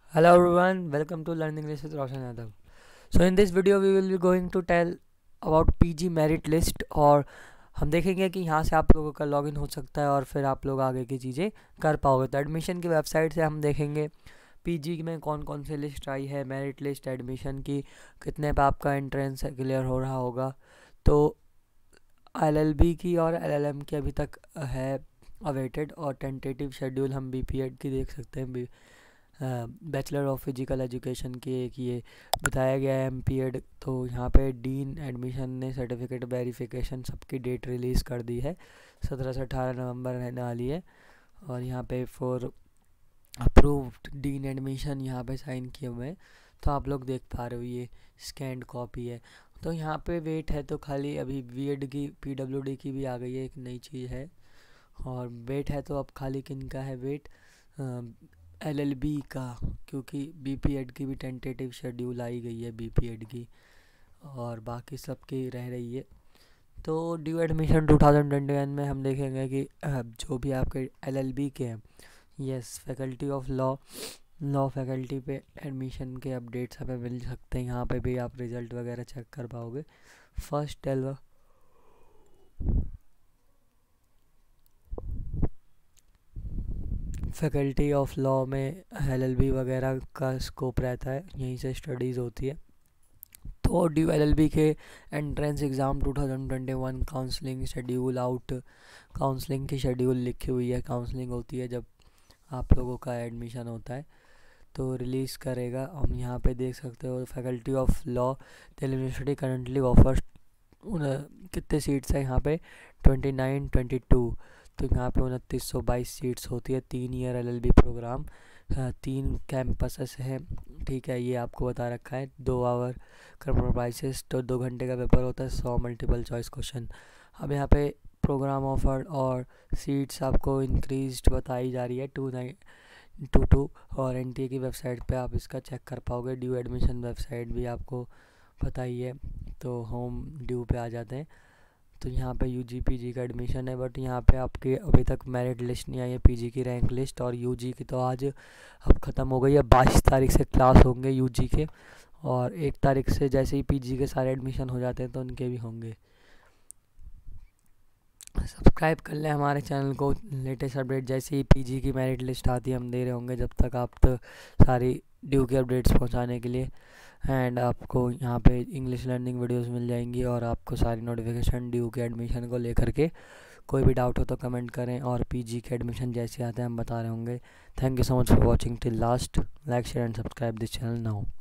Hello everyone, welcome to Learn English with Roshan Yadav. So in this video we will be going to tell about PG merit list और हम देखेंगे कि यहाँ से आप लोगों का लॉगिन हो सकता है और फिर आप लोग आगे की चीज़ें कर पाओगे। तो एडमिशन की वेबसाइट से हम देखेंगे पीजी में कौन कौन सी लिस्ट आई है, मेरिट लिस्ट एडमिशन की, कितने पे आपका एंट्रेंस क्लियर हो रहा होगा। तो एलएलबी की और एलएलएम की अभी तक है अवेटेड, और टेंटेटिव शेड्यूल हम बीपीएड की देख सकते हैं। बैचलर ऑफ फिजिकल एजुकेशन की एक ये बताया गया है एमपीएड। तो यहाँ पे डीन एडमिशन ने सर्टिफिकेट वेरिफिकेशन सबकी डेट रिलीज़ कर दी है, 17 से 18 नवंबर रहने वाली है। और यहाँ पे फॉर अप्रूव्ड डीन एडमिशन यहाँ पे साइन किए हुए हैं, तो आप लोग देख पा रहे हो ये स्कैंड कॉपी है। तो यहाँ पे वेट है तो खाली अभी बीएड की पीडब्ल्यूडी की भी आ गई है, एक नई चीज़ है। और वेट है तो अब खाली किन का है वेट, एलएलबी का, क्योंकि बीपीएड की भी टेंटेटिव शेड्यूल आई गई है बीपीएड की, और बाकी सबकी रह रही है। तो ड्यू एडमिशन 2021 में हम देखेंगे कि जो भी आपके एलएलबी के हैं, yes faculty of law faculty पे एडमिशन के अपडेट्स हमें मिल सकते हैं। यहाँ पे भी आप रिज़ल्ट वगैरह चेक कर पाओगे। फर्स्ट फैकल्टी ऑफ लॉ में एलएलबी वगैरह का स्कोप रहता है, यहीं से स्टडीज़ होती है। तो ड्यू एलएलबी के entrance exam 2021 counselling schedule out, counselling की शेड्यूल लिखी हुई है। काउंसलिंग होती है जब आप लोगों का एडमिशन होता है, तो रिलीज़ करेगा। हम यहाँ पे देख सकते हो faculty of law Delhi university currently offers, कितने सीट्स हैं यहाँ पे 29 22। तो यहाँ पे 2922 सीट्स होती है। 3 ईयर एलएलबी प्रोग्राम, 3 कैंपसेस हैं, ठीक है, ये आपको बता रखा है। 2 आवर कंप्रोमाइजेस, तो 2 घंटे का पेपर होता है, 100 मल्टीपल चॉइस क्वेश्चन। अब यहाँ पे प्रोग्राम ऑफर और सीट्स आपको इंक्रीज्ड बताई जा रही है 2 और एनटीए की वेबसाइट पे आप इसका चेक कर पाओगे। ड्यू एडमिशन वेबसाइट भी आपको पता ही है। तो होम ड्यू पे आ जाते हैं, तो यहाँ पे यूजी पीजी का एडमिशन है, बट यहाँ पे आपके अभी तक मेरिट लिस्ट नहीं आई है पीजी की रैंक लिस्ट। और यूजी की तो आज अब ख़त्म हो गई है, 22 तारीख से क्लास होंगे यूजी के, और 1 तारीख से जैसे ही पीजी के सारे एडमिशन हो जाते हैं तो उनके भी होंगे। सब्सक्राइब कर लें हमारे चैनल को, लेटेस्ट अपडेट जैसे ही पीजी की मेरिट लिस्ट आती है हम दे रहे होंगे, जब तक आप तो सारी ड्यू के अपडेट्स पहुंचाने के लिए। एंड आपको यहाँ पे इंग्लिश लर्निंग वीडियोस मिल जाएंगी, और आपको सारी नोटिफिकेशन ड्यू के एडमिशन को लेकर के। कोई भी डाउट हो तो कमेंट करें, और पीजी के एडमिशन जैसे आते हैं हम बता रहे होंगे। Thank you so much for watching till last. Like share and subscribe this channel now.